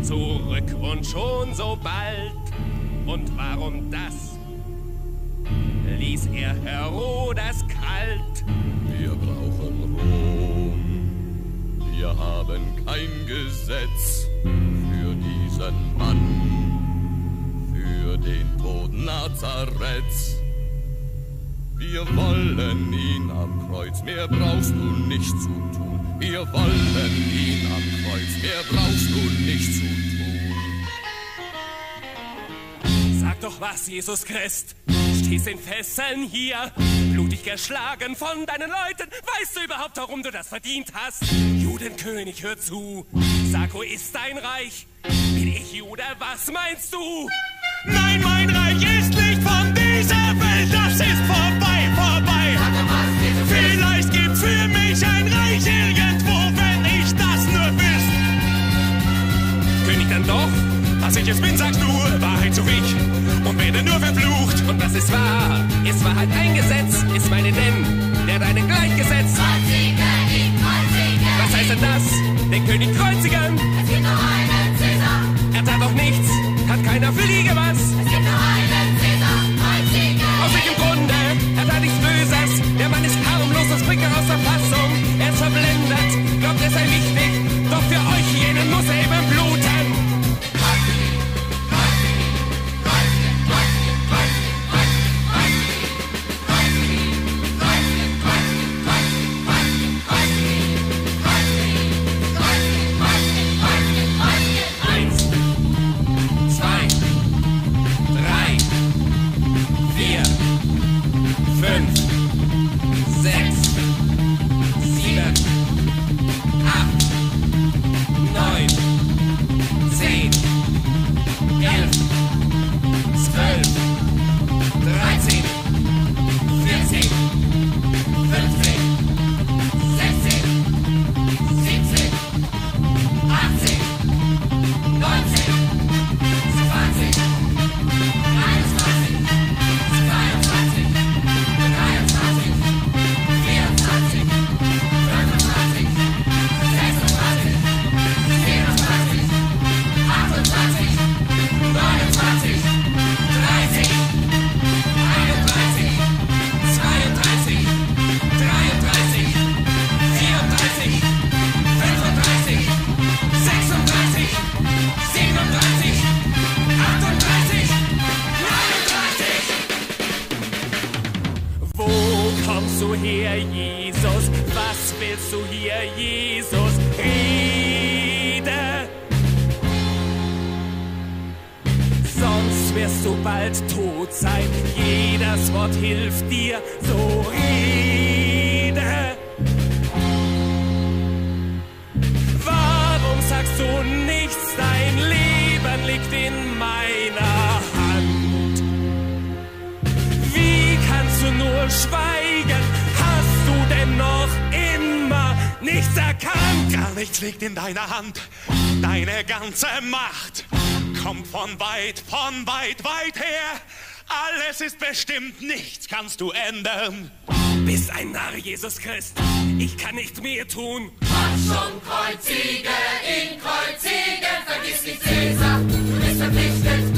zurück und schon so bald. Und warum das? Ließ er Herodes kalt. Wir brauchen Rom. Wir haben kein Gesetz für diesen Mann, für den Tod Nazareths. Wir wollen ihn am Kreuz, mehr brauchst du nicht zu tun. Wir wollen ihn am Kreuz, mehr brauchst du nicht zu tun. Sag doch was, Jesus Christ. Stehst in Fesseln hier, blutig geschlagen von deinen Leuten. Weißt du überhaupt, warum du das verdient hast? Judenkönig, hör zu. Sag, wo ist dein Reich? Bin ich Jude, was meinst du? Nein, mein Reich ist nicht von dieser Welt, das ist vorbei, vorbei. Vielleicht gibt's für mich ein Reich irgendwo, wenn ich das nur wüsste. König dann doch? Was ich es bin, sagst du, Wahrheit such ich und werde nur verflucht. Und was ist wahr? Ist Wahrheit ein Gesetz? Ist meine denn, der deinen gleichgesetzt? Kreuzige ihn, kreuzige. Was heißt denn das? Den König kreuzigen? Es gibt nur einen Cäsar. Er tat doch nichts, hat keiner für Liege was. Es gibt nur einen Cäsar, kreuzige. Aus welchem Grunde? Er tat nichts Böses. Der Mann ist harmlos, das bringt er aus der Fassung. Er ist verblendet, glaubt er sei wichtig. Doch für euch jenen muss er eben bluten. In deiner Hand, deine ganze Macht kommt von weit, weit her. Alles ist bestimmt, nichts kannst du ändern. Bist ein Narr, Jesus Christ, ich kann nicht mehr tun. Komm schon, kreuzige ihn, kreuzige, vergiss nicht Cäsar, du bist verpflichtet.